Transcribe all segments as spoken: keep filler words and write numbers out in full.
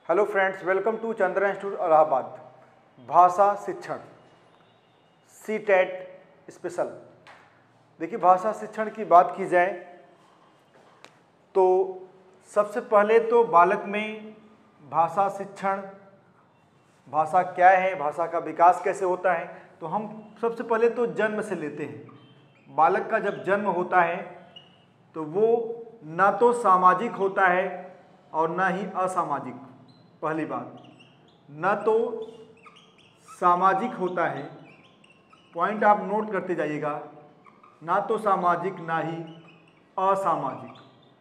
Hello friends, welcome to Chandra institute Allahabad. भाषा शिक्षण C TET special. देखिए, भाषा शिक्षण की बात की जाए तो सबसे पहले तो बालक में भाषा शिक्षण, भाषा क्या है, भाषा का विकास कैसे होता है, तो हम सबसे पहले तो जन्म से लेते हैं। बालक का जब जन्म होता है तो वो ना तो सामाजिक होता है और ना ही असामाजिक। पहली बात, न तो सामाजिक होता है, पॉइंट आप नोट करते जाइएगा, ना तो सामाजिक ना ही असामाजिक।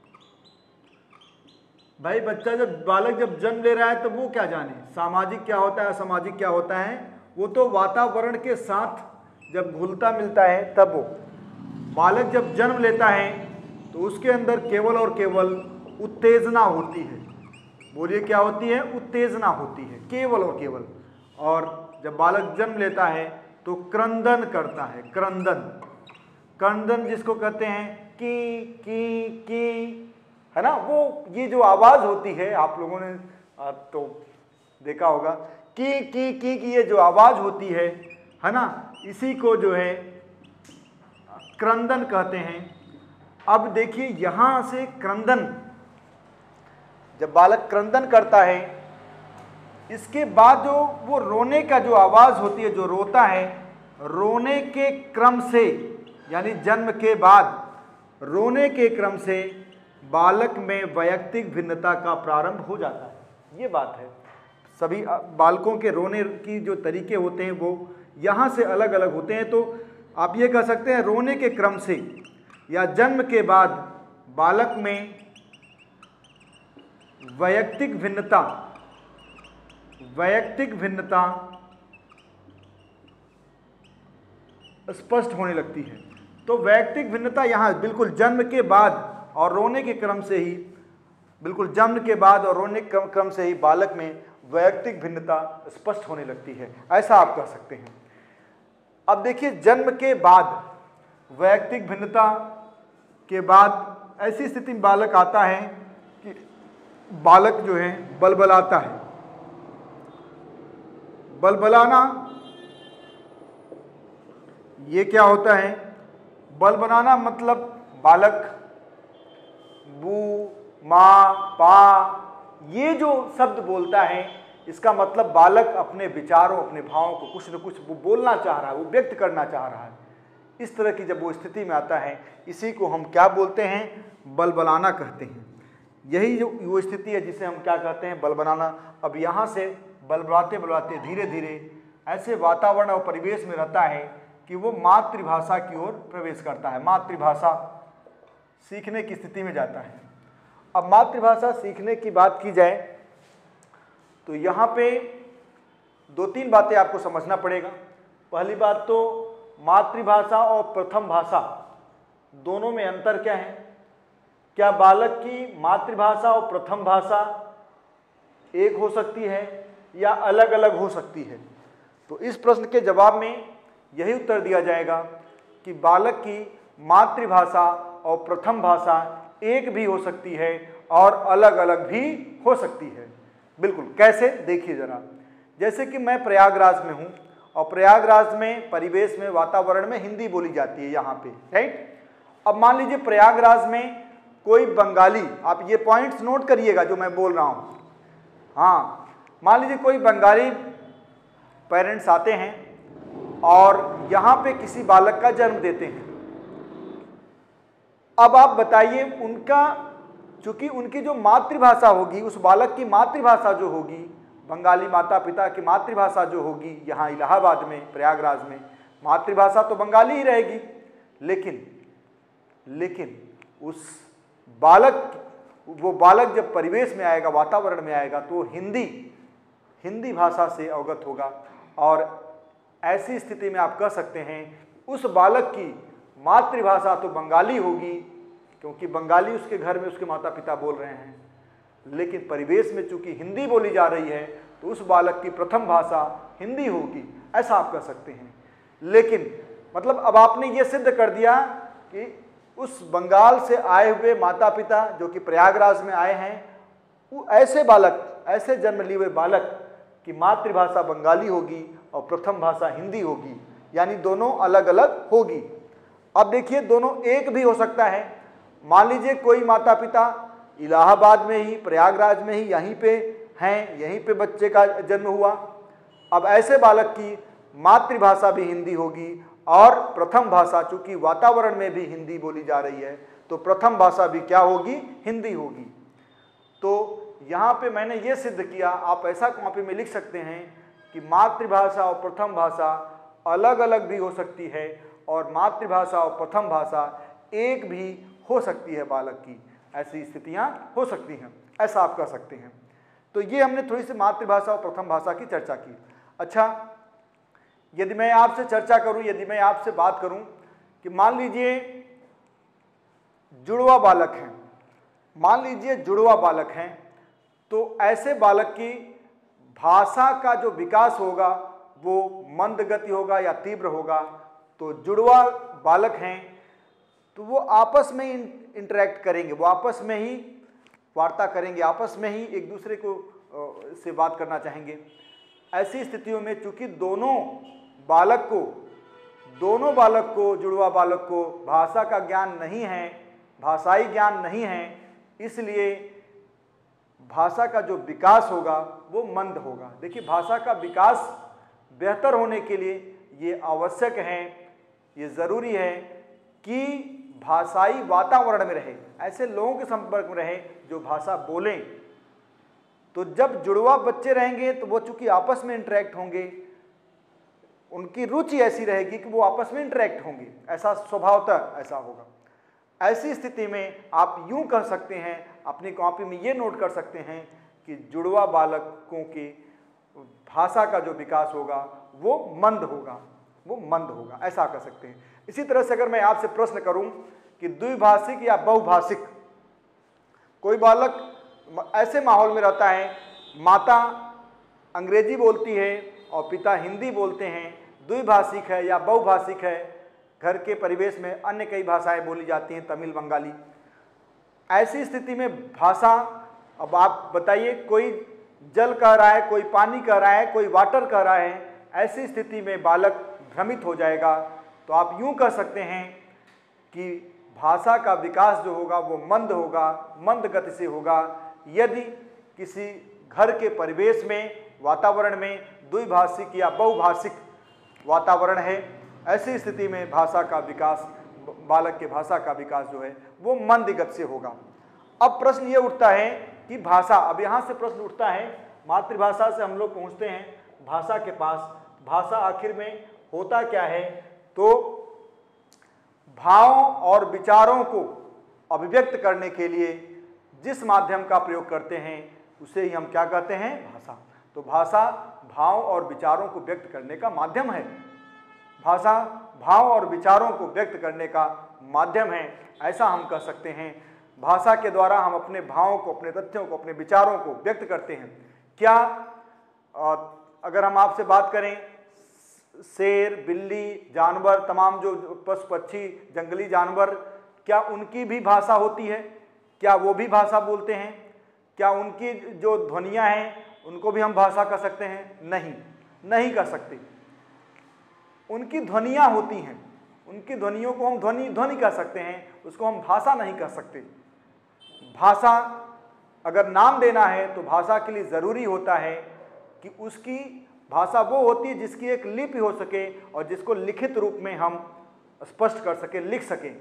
भाई बच्चा जब बालक जब जन्म ले रहा है तो वो क्या जाने सामाजिक क्या होता है, असामाजिक क्या होता है। वो तो वातावरण के साथ जब घुलता मिलता है तब वो बालक जब जन्म लेता है तो उसके अंदर केवल और केवल उत्तेजना होती है। बोलिए क्या होती है? उत्तेजना होती है, केवल और केवल। और जब बालक जन्म लेता है तो क्रंदन करता है। क्रंदन क्रंदन जिसको कहते हैं की की की, है ना। वो ये जो आवाज़ होती है, आप लोगों ने तो देखा होगा, की की की की ये जो आवाज़ होती है है ना, इसी को जो है क्रंदन कहते हैं। अब देखिए, यहाँ से क्रंदन, जब बालक क्रंदन करता है, इसके बाद जो वो रोने का जो आवाज़ होती है, जो रोता है, रोने के क्रम से, यानी जन्म के बाद रोने के क्रम से बालक में वैयक्तिक भिन्नता का प्रारंभ हो जाता है। ये बात है। सभी बालकों के रोने की जो तरीके होते हैं वो यहाँ से अलग अलग होते हैं। तो आप ये कह सकते हैं रोने के क्रम से या जन्म के बाद बालक में वैयक्तिक भिन्नता वैयक्तिक भिन्नता स्पष्ट होने लगती है। तो वैयक्तिक भिन्नता यहाँ बिल्कुल जन्म के बाद और रोने के क्रम से ही, बिल्कुल जन्म के बाद और रोने के क्रम से ही बालक में वैयक्तिक भिन्नता स्पष्ट होने लगती है, ऐसा आप कह सकते हैं। अब देखिए, जन्म के बाद वैयक्तिक भिन्नता के बाद ऐसी स्थिति में बालक आता है कि बालक जो है बलबलाता है। बलबलाना ये क्या होता है? बलबलाना मतलब बालक बू, माँ, पा, ये जो शब्द बोलता है, इसका मतलब बालक अपने विचारों, अपने भावों को कुछ न कुछ वो बोलना चाह रहा है, वो व्यक्त करना चाह रहा है। इस तरह की जब वो स्थिति में आता है, इसी को हम क्या बोलते हैं? बलबलाना कहते हैं। यही जो वो स्थिति है जिसे हम क्या कहते हैं? बलबलाना। अब यहाँ से बलबलाते बलबलाते धीरे धीरे ऐसे वातावरण और परिवेश में रहता है कि वो मातृभाषा की ओर प्रवेश करता है, मातृभाषा सीखने की स्थिति में जाता है। अब मातृभाषा सीखने की बात की जाए तो यहाँ पे दो तीन बातें आपको समझना पड़ेगा। पहली बात तो मातृभाषा और प्रथम भाषा दोनों में अंतर क्या है? क्या बालक की मातृभाषा और प्रथम भाषा एक हो सकती है या अलग अलग हो सकती है? तो इस प्रश्न के जवाब में यही उत्तर दिया जाएगा कि बालक की मातृभाषा और प्रथम भाषा एक भी हो सकती है और अलग अलग भी हो सकती है। बिल्कुल, कैसे? देखिए जरा। जैसे कि मैं प्रयागराज में हूँ और प्रयागराज में परिवेश में, वातावरण में हिंदी बोली जाती है यहाँ पे, राइट। अब मान लीजिए प्रयागराज में कोई बंगाली, आप ये पॉइंट्स नोट करिएगा जो मैं बोल रहा हूँ। हाँ, मान लीजिए कोई बंगाली पेरेंट्स आते हैं और यहाँ पे किसी बालक का जन्म देते हैं। अब आप बताइए, उनका चूंकि उनकी जो मातृभाषा होगी, उस बालक की मातृभाषा जो होगी, बंगाली माता पिता की मातृभाषा जो होगी, यहाँ इलाहाबाद में, प्रयागराज में मातृभाषा तो बंगाली ही रहेगी। लेकिन लेकिन उस बालक वो बालक जब परिवेश में आएगा, वातावरण में आएगा, तो हिंदी हिंदी भाषा से अवगत होगा। और ऐसी स्थिति में आप कह सकते हैं उस बालक की मातृभाषा तो बंगाली होगी, क्योंकि बंगाली उसके घर में उसके माता पिता बोल रहे हैं। लेकिन परिवेश में चूंकि हिंदी बोली जा रही है तो उस बालक की प्रथम भाषा हिंदी होगी, ऐसा आप कह सकते हैं। लेकिन मतलब अब आपने ये सिद्ध कर दिया कि उस बंगाल से आए हुए माता पिता जो कि प्रयागराज में आए हैं, वो ऐसे बालक बालक, ऐसे जन्म लिए हुए बालक की मातृभाषा बंगाली होगी और प्रथम भाषा हिंदी होगी, यानी दोनों अलग अलग होगी। अब देखिए दोनों एक भी हो सकता है। मान लीजिए कोई माता पिता इलाहाबाद में ही, प्रयागराज में ही, यहीं पे हैं, यहीं पे बच्चे का जन्म हुआ। अब ऐसे बालक की मातृभाषा भी हिंदी होगी और प्रथम भाषा, चूंकि वातावरण में भी हिंदी बोली जा रही है तो प्रथम भाषा भी क्या होगी, हिंदी होगी। तो यहाँ पे मैंने ये सिद्ध किया, आप ऐसा कॉपी में लिख सकते हैं कि मातृभाषा और प्रथम भाषा अलग अलग भी हो सकती है और मातृभाषा और प्रथम भाषा एक भी हो सकती है बालक की, ऐसी स्थितियाँ हो सकती हैं, ऐसा आप कर सकते हैं। तो ये हमने थोड़ी सी मातृभाषा और प्रथम भाषा की चर्चा की। अच्छा, यदि मैं आपसे चर्चा करूं, यदि मैं आपसे बात करूं कि मान लीजिए जुड़वा बालक हैं, मान लीजिए जुड़वा बालक हैं, तो ऐसे बालक की भाषा का जो विकास होगा वो मंद गति होगा या तीव्र होगा। तो जुड़वा बालक हैं तो वो आपस में ही इंटरेक्ट करेंगे, वो आपस में ही वार्ता करेंगे, आपस में ही एक दूसरे को से बात करना चाहेंगे। ऐसी स्थितियों में चूंकि दोनों बालक को दोनों बालक को जुड़वा बालक को भाषा का ज्ञान नहीं है, भाषाई ज्ञान नहीं है, इसलिए भाषा का जो विकास होगा वो मंद होगा। देखिए भाषा का विकास बेहतर होने के लिए ये आवश्यक है, ये ज़रूरी है कि भाषाई वातावरण में रहे, ऐसे लोगों के संपर्क में रहे जो भाषा बोलें। तो जब जुड़वा बच्चे रहेंगे तो वो चूंकि आपस में इंटरेक्ट होंगे, उनकी रुचि ऐसी रहेगी कि वो आपस में इंटरेक्ट होंगे, ऐसा स्वभावतः ऐसा होगा। ऐसी स्थिति में आप यूं कह सकते हैं, अपनी कॉपी में ये नोट कर सकते हैं कि जुड़वा बालकों की भाषा का जो विकास होगा वो मंद होगा, वो मंद होगा, ऐसा कह सकते हैं। इसी तरह से अगर मैं आपसे प्रश्न करूं कि द्विभाषिक या बहुभाषिक, कोई बालक ऐसे माहौल में रहता है, माता अंग्रेजी बोलती है और पिता हिंदी बोलते हैं, द्विभाषिक है या बहुभाषिक है, घर के परिवेश में अन्य कई भाषाएं बोली जाती हैं, तमिल, बंगाली। ऐसी स्थिति में भाषा, अब आप बताइए, कोई जल कह रहा है, कोई पानी कह रहा है, कोई वाटर कह रहा है, ऐसी स्थिति में बालक भ्रमित हो जाएगा। तो आप यूं कह सकते हैं कि भाषा का विकास जो होगा वो मंद होगा, मंद गति से होगा। यदि किसी घर के परिवेश में, वातावरण में द्विभाषिक या बहुभाषिक वातावरण है, ऐसी स्थिति में भाषा का विकास, बालक के भाषा का विकास जो है वो मंद गति से होगा। अब प्रश्न ये उठता है कि भाषा, अब यहाँ से प्रश्न उठता है, मातृभाषा से हम लोग पहुँचते हैं भाषा के पास। भाषा आखिर में होता क्या है? तो भाव और विचारों को अभिव्यक्त करने के लिए जिस माध्यम का प्रयोग करते हैं उसे ही हम क्या कहते हैं? भाषा। तो भाषा भाव और विचारों को व्यक्त करने का माध्यम है। भाषा भाव और विचारों को व्यक्त करने का माध्यम है, ऐसा हम कह सकते हैं। भाषा के द्वारा हम अपने भावों को, अपने तथ्यों को, अपने विचारों को व्यक्त करते हैं। क्या अगर हम आपसे बात करें, शेर, बिल्ली, जानवर, तमाम जो पशु पक्षी, जंगली जानवर, क्या उनकी भी भाषा होती है? क्या वो भी भाषा बोलते हैं? क्या उनकी जो ध्वनियाँ हैं उनको भी हम भाषा कह सकते हैं? नहीं, नहीं कह सकते। उनकी ध्वनियाँ होती हैं, उनकी ध्वनियों को हम ध्वनि ध्वनि कह सकते हैं, उसको हम भाषा नहीं कह सकते। भाषा अगर नाम देना है तो भाषा के लिए ज़रूरी होता है कि उसकी भाषा वो होती है जिसकी एक लिपि हो सके और जिसको लिखित रूप में हम स्पष्ट कर सकें, लिख सकें।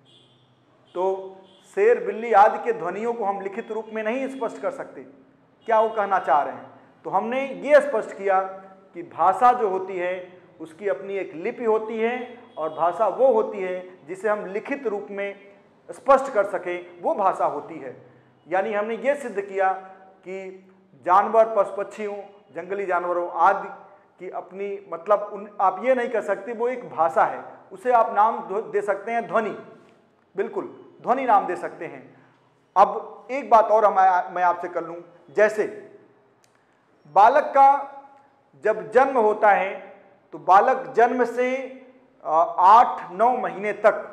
तो शेर, बिल्ली आदि के ध्वनियों को हम लिखित रूप में नहीं स्पष्ट कर सकते। क्या वो कहना चाह रहे हैं? तो हमने ये स्पष्ट किया कि भाषा जो होती है उसकी अपनी एक लिपि होती है और भाषा वो होती है जिसे हम लिखित रूप में स्पष्ट कर सकें, वो भाषा होती है। यानी हमने ये सिद्ध किया कि जानवर, पशु पक्षियों, जंगली जानवरों आदि की अपनी, मतलब उन आप ये नहीं कह सकते वो एक भाषा है, उसे आप नाम दे सकते हैं ध्वनि, बिल्कुल ध्वनि नाम दे सकते हैं। अब एक बात और हम मैं आपसे कर लूँ, जैसे बालक का जब जन्म होता है तो बालक जन्म से आठ नौ महीने तक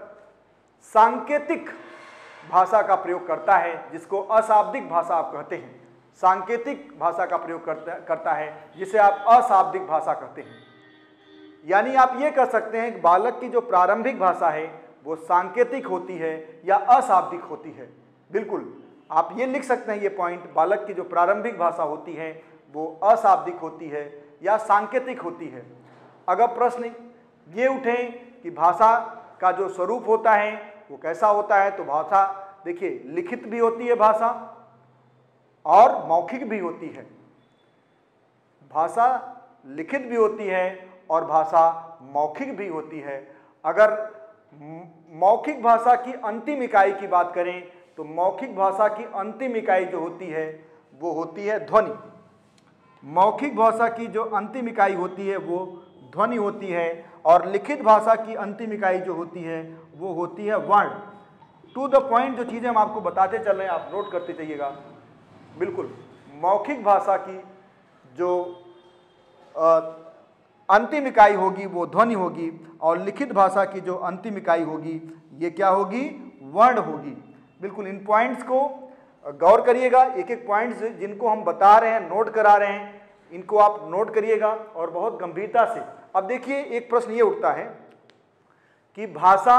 सांकेतिक भाषा का प्रयोग करता है, जिसको अशाब्दिक भाषा आप कहते हैं। सांकेतिक भाषा का प्रयोग करता करता है, जिसे आप अशाब्दिक भाषा कहते हैं। यानी आप ये कह सकते हैं कि बालक की जो प्रारंभिक भाषा है वो सांकेतिक होती है या अशाब्दिक होती है। बिल्कुल आप ये लिख सकते हैं ये पॉइंट, बालक की जो प्रारंभिक भाषा होती है वो अशाब्दिक होती है या सांकेतिक होती है। अगर प्रश्न ये उठे कि भाषा का जो स्वरूप होता है वो कैसा होता है, तो भाषा देखिए लिखित भी होती है भाषा और मौखिक भी होती है। भाषा लिखित भी होती है और भाषा मौखिक भी होती है। अगर मौखिक भाषा की अंतिम इकाई की बात करें तो मौखिक भाषा की अंतिम इकाई जो होती है वो होती है ध्वनि। मौखिक भाषा की जो अंतिम इकाई होती है वो ध्वनि होती है और लिखित भाषा की अंतिम इकाई जो होती है वो होती है वर्ण। टू द पॉइंट जो चीज़ें हम आपको बताते चल रहे हैं आप नोट करते जाइएगा। बिल्कुल मौखिक भाषा की जो आ, अंतिम इकाई होगी वो ध्वनि होगी और लिखित भाषा की जो अंतिम इकाई होगी ये क्या होगी, वर्ण होगी। बिल्कुल इन पॉइंट्स को गौर करिएगा, एक एक पॉइंट्स जिनको हम बता रहे हैं, नोट करा रहे हैं, इनको आप नोट करिएगा और बहुत गंभीरता से। अब देखिए एक प्रश्न ये उठता है कि भाषा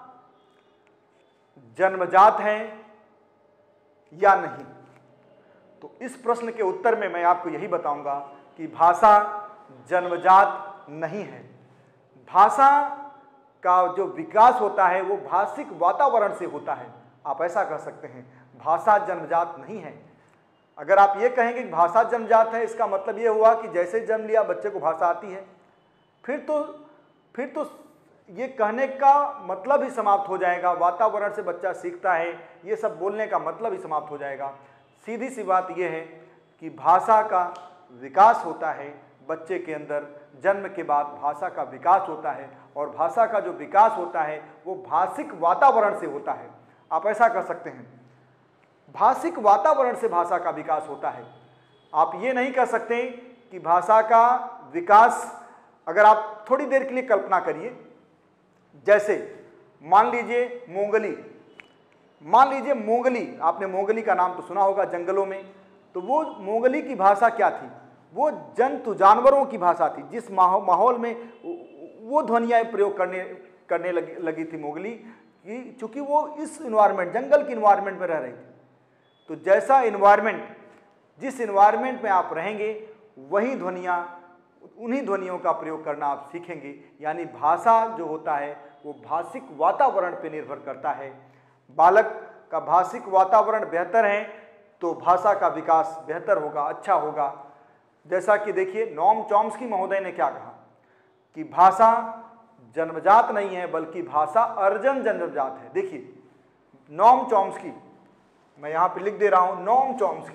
जन्मजात है या नहीं। तो इस प्रश्न के उत्तर में मैं आपको यही बताऊंगा कि भाषा जन्मजात नहीं है। भाषा का जो विकास होता है वो भाषिक वातावरण से होता है। आप ऐसा कह सकते हैं, भाषा जन्मजात नहीं है। अगर आप ये कहेंगे कि भाषा जन्मजात है, इसका मतलब ये हुआ कि जैसे जन्म लिया बच्चे को भाषा आती है, फिर तो फिर तो ये कहने का मतलब ही समाप्त हो जाएगा। वातावरण से बच्चा सीखता है, ये सब बोलने का मतलब ही समाप्त हो जाएगा। सीधी सी बात यह है कि भाषा का विकास होता है बच्चे के अंदर, जन्म के बाद भाषा का विकास होता है और भाषा का जो विकास होता है वो भाषिक वातावरण से होता है। आप ऐसा कह सकते हैं, भाषिक वातावरण से भाषा का विकास होता है। आप ये नहीं कह सकते कि भाषा का विकास, अगर आप थोड़ी देर के लिए कल्पना करिए, जैसे मान लीजिए मोंगली, मान लीजिए मोंगली, आपने मोंगली का नाम तो सुना होगा जंगलों में। तो वो मोंगली की भाषा क्या थी, वो जंतु जानवरों की भाषा थी। जिस माहौल में वो ध्वनियाँ प्रयोग करने करने लगी लगी थी मोंगली कि चूँकि वो इस इन्वायरमेंट, जंगल की इन्वायरमेंट में रह रही थी। तो जैसा इन्वायरमेंट, जिस इन्वायरमेंट में आप रहेंगे वही ध्वनियाँ, उन्हीं ध्वनियों का प्रयोग करना आप सीखेंगे। यानी भाषा जो होता है वो भाषिक वातावरण पर निर्भर करता है। बालक का भाषिक वातावरण बेहतर है तो भाषा का विकास बेहतर होगा, अच्छा होगा। जैसा कि देखिए नोम चॉम्स्की महोदय ने क्या कहा कि भाषा जन्मजात नहीं है बल्कि भाषा अर्जन जन्मजात है। देखिए नोम चॉम्स्की, मैं यहाँ पे लिख दे रहा हूँ, नोम चॉम्स्की,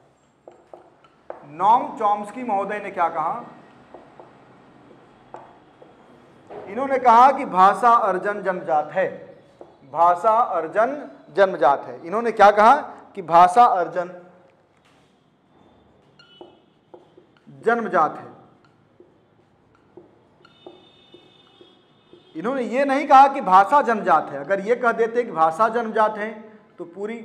नोम चॉम्स्की महोदय ने क्या कहा, इन्होंने कहा कि भाषा अर्जन जन्मजात है। भाषा अर्जन जन्मजात है। इन्होंने क्या कहा कि भाषा अर्जन जन्मजात है। इन्होंने ये नहीं कहा कि भाषा जन्मजात है। अगर ये कह देते कि भाषा जन्मजात है तो पूरी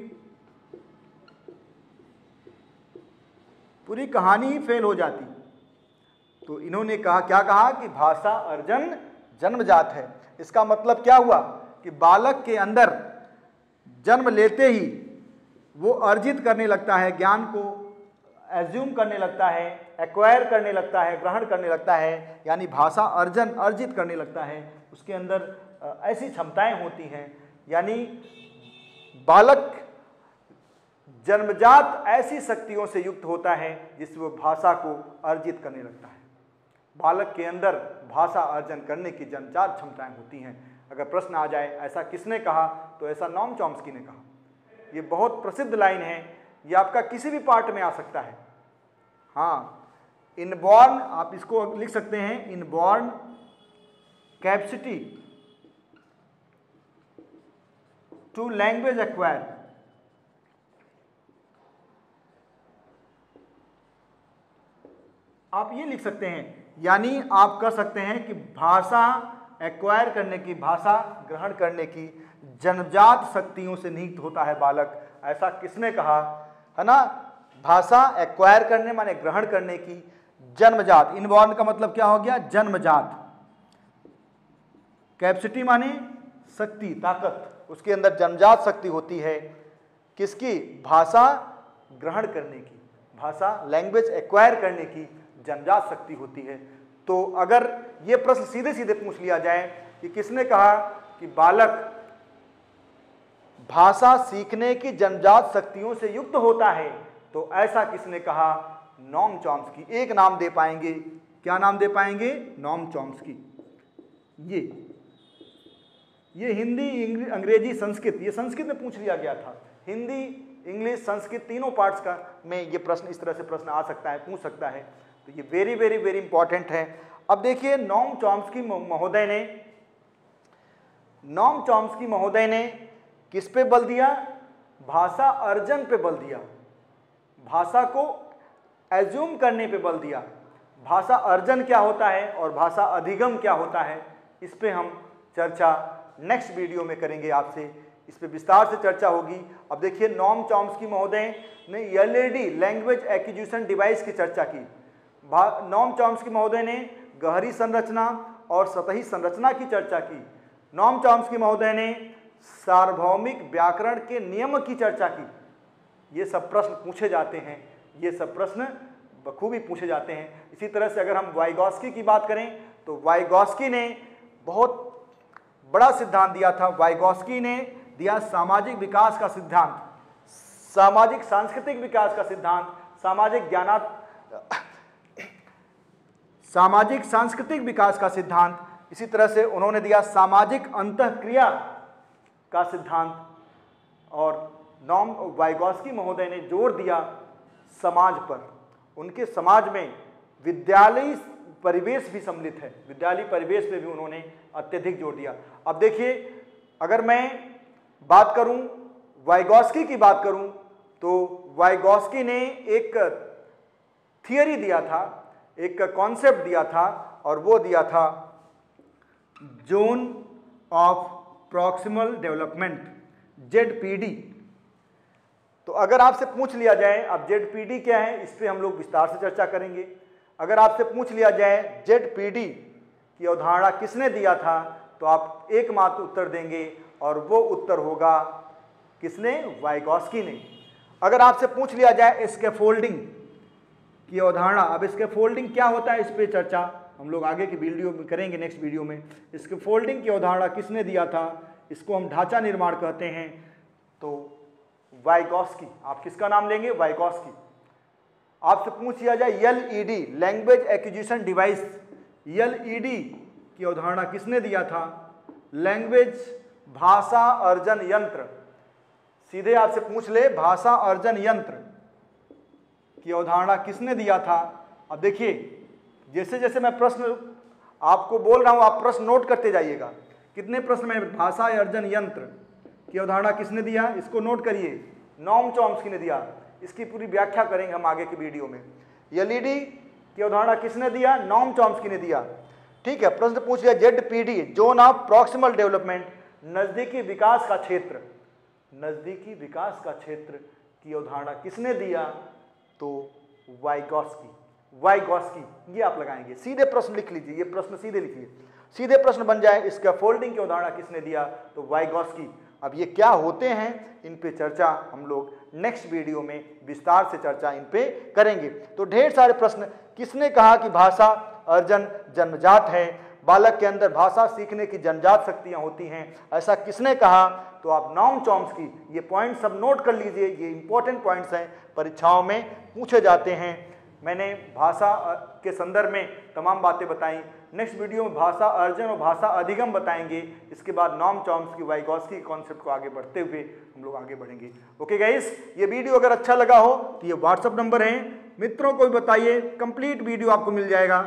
पूरी कहानी ही फेल हो जाती। तो इन्होंने कहा, क्या कहा कि भाषा अर्जन जन्मजात है। इसका मतलब क्या हुआ कि बालक के अंदर जन्म लेते ही वो अर्जित करने लगता है, ज्ञान को एज्यूम करने लगता है, एक्वायर करने लगता है, ग्रहण करने लगता है। यानी भाषा अर्जन अर्जित करने लगता है, उसके अंदर ऐसी क्षमताएं होती हैं। यानी बालक जन्मजात ऐसी शक्तियों से युक्त होता है जिससे वो भाषा को अर्जित करने लगता है। बालक के अंदर भाषा अर्जन करने की जन्मजात क्षमताएं होती हैं। अगर प्रश्न आ जाए ऐसा किसने कहा, तो ऐसा नोम चॉम्स्की ने कहा। ये बहुत प्रसिद्ध लाइन है, ये आपका किसी भी पार्ट में आ सकता है। हाँ, इनबॉर्न, आप इसको लिख सकते हैं, inborn capacity to language acquire. आप ये लिख सकते हैं, यानी आप कह सकते हैं कि भाषा एक्वायर करने की, भाषा ग्रहण करने की जन्मजात शक्तियों से निहित होता है बालक। ऐसा किसने कहा, है ना? भाषा एक्वायर करने माने ग्रहण करने की, जन्मजात, इनबॉर्न का मतलब क्या हो गया, जन्मजात। कैपेसिटी माने शक्ति, ताकत, उसके अंदर जन्मजात शक्ति होती है किसकी, भाषा ग्रहण करने की, भाषा लैंग्वेज एक्वायर करने की जन्मजात शक्ति होती है। तो अगर ये प्रश्न सीधे सीधे पूछ लिया जाए कि किसने कहा कि बालक भाषा सीखने की जन्मजात शक्तियों से युक्त होता है, तो ऐसा किसने कहा, नोम चॉम्स्की। एक नाम दे पाएंगे, क्या नाम दे पाएंगे, नोम चॉम्स्की। ये ये हिंदी, अंग्रेजी, संस्कृत, ये संस्कृत में पूछ लिया गया था। हिंदी, इंग्लिश, संस्कृत तीनों पार्ट्स का में ये प्रश्न, इस तरह से प्रश्न आ सकता है, पूछ सकता है। तो ये वेरी वेरी वेरी इंपॉर्टेंट है। अब देखिए नोम चॉम्स्की महोदय ने नोम चॉम्स्की महोदय ने किस पे बल दिया, भाषा अर्जन पे बल दिया, भाषा को एज्यूम करने पे बल दिया। भाषा अर्जन क्या होता है और भाषा अधिगम क्या होता है, इस पे हम चर्चा नेक्स्ट वीडियो में करेंगे आपसे, इस पे विस्तार से चर्चा होगी। अब देखिए नोम चॉम्स्की महोदय ने L A D language acquisition device की चर्चा की। नोम चॉम्स्की महोदय ने गहरी संरचना और सतही संरचना की चर्चा की। नोम चॉम्स्की महोदय ने सार्वभौमिक व्याकरण के नियम की चर्चा की। ये सब प्रश्न पूछे जाते हैं, ये सब प्रश्न बखूबी पूछे जाते हैं। इसी तरह से अगर हम वाइगॉस्की की बात करें तो वाइगॉस्की ने बहुत बड़ा सिद्धांत दिया था। वाइगॉस्की ने दिया सामाजिक विकास का सिद्धांत, सामाजिक सांस्कृतिक विकास का सिद्धांत, सामाजिक ज्ञानात सामाजिक सांस्कृतिक विकास का सिद्धांत। इसी तरह से उन्होंने दिया सामाजिक अंतःक्रिया का सिद्धांत। और नोम वाइगॉस्की महोदय ने जोर दिया समाज पर, उनके समाज में विद्यालयी परिवेश भी सम्मिलित है, विद्यालयी परिवेश पे भी उन्होंने अत्यधिक जोर दिया। अब देखिए अगर मैं बात करूं, वाइगॉस्की की बात करूं, तो वाइगॉस्की ने एक थियरी दिया था, एक कॉन्सेप्ट दिया था, और वो दिया था zone of proximal development, Z P D. तो अगर आपसे पूछ लिया जाए अब जेड पी डी क्या है, इस पे हम लोग विस्तार से चर्चा करेंगे। अगर आपसे पूछ लिया जाए जेड पी डी की अवधारणा किसने दिया था, तो आप एकमात्र उत्तर देंगे और वो उत्तर होगा किसने, वाइगॉस्की ने। अगर आपसे पूछ लिया जाए स्कैफोल्डिंग की अवधारणा, अब स्कैफोल्डिंग क्या होता है, इस पे चर्चा हम लोग आगे की वीडियो में करेंगे, नेक्स्ट वीडियो में। स्कैफोल्डिंग की अवधारणा किसने दिया था, इसको हम ढांचा निर्माण कहते हैं, तो वाइगॉस्की। आप किसका नाम लेंगे, वाइगॉस्की। आपसे पूछ लिया जाए L E D language acquisition device, L E D की अवधारणा किसने दिया था, लैंग्वेज भाषा अर्जन यंत्र। सीधे आपसे पूछ ले भाषा अर्जन यंत्र की अवधारणा किसने दिया था। अब देखिए जैसे जैसे मैं प्रश्न आपको बोल रहा हूं, आप प्रश्न नोट करते जाइएगा। कितने प्रश्न में, भाषा अर्जन यंत्र की अवधारणा किसने दिया, इसको नोट करिए, नोम चॉम्स्की ने दिया। इसकी पूरी व्याख्या करेंगे हम आगे की वीडियो में। एल ई डी की अवधारणा किसने दिया, नोम चॉम्स्की ने दिया। ठीक है, प्रश्न पूछ लिया Z P D zone of proximal development, नजदीकी विकास का क्षेत्र, नजदीकी विकास का क्षेत्र की अवधारणा किसने दिया, तो वाइगॉस्की। वाइगॉस्की ये आप लगाएंगे, सीधे प्रश्न लिख लीजिए, ये प्रश्न सीधे लिखिए, सीधे प्रश्न बन जाए स्कैफोल्डिंग की अवधारणा किसने दिया, तो वाइगॉस्की। अब ये क्या होते हैं, इन पे चर्चा हम लोग नेक्स्ट वीडियो में विस्तार से चर्चा इन पे करेंगे। तो ढेर सारे प्रश्न, किसने कहा कि भाषा अर्जन जन्मजात है, बालक के अंदर भाषा सीखने की जन्मजात शक्तियां होती हैं, ऐसा किसने कहा, तो आप नोम चॉम्स्की, ये पॉइंट सब नोट कर लीजिए, ये इंपॉर्टेंट पॉइंट्स हैं, परीक्षाओं में पूछे जाते हैं। मैंने भाषा के संदर्भ में तमाम बातें बताई, नेक्स्ट वीडियो में भाषा अर्जन और भाषा अधिगम बताएंगे। इसके बाद नोम चॉम्स्की वाइगॉस्की कॉन्सेप्ट को आगे बढ़ते हुए हम लोग आगे बढ़ेंगे। ओके गाइस, ये वीडियो अगर अच्छा लगा हो तो ये व्हाट्सअप नंबर है, मित्रों को भी बताइए, कंप्लीट वीडियो आपको मिल जाएगा,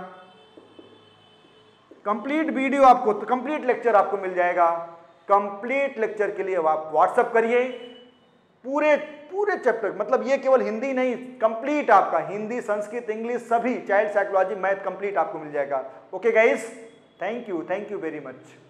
कंप्लीट वीडियो आपको, कंप्लीट लेक्चर आपको मिल जाएगा। कंप्लीट लेक्चर के लिए आप व्हाट्सअप करिए, पूरे पूरे चैप्टर, मतलब ये केवल हिंदी नहीं, कंप्लीट आपका हिंदी, संस्कृत, इंग्लिश सभी, चाइल्ड साइकोलॉजी, मैथ कंप्लीट आपको मिल जाएगा। Okay guys, thank you, thank you very much.